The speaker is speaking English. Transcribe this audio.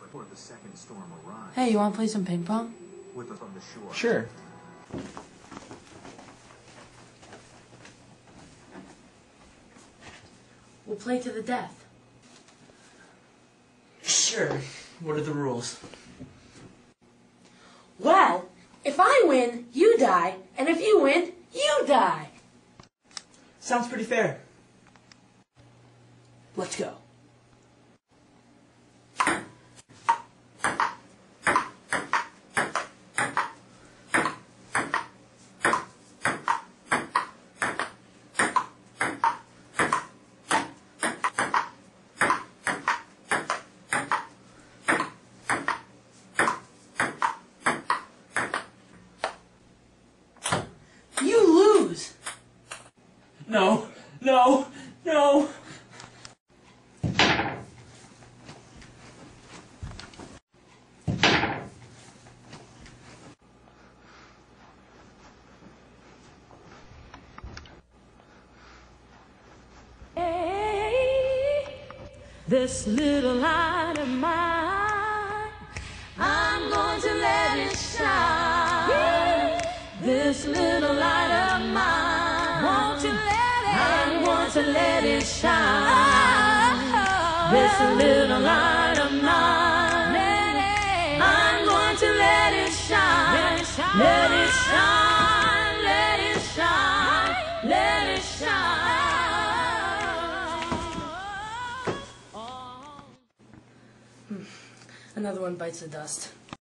before the second storm arrives. Hey, you want to play some ping pong? From the shore. Sure. We'll play to the death. Sure. What are the rules? Well, if I win, you die, and if you win, you die. Sounds pretty fair. Let's go. You lose. No, no, no. This little light of mine, I'm going to let it shine. This little light of mine, won't you let it? I'm going to let it shine. This little light of mine, I'm going to let it shine. Let it shine, let it shine, let it shine. Another one bites the dust.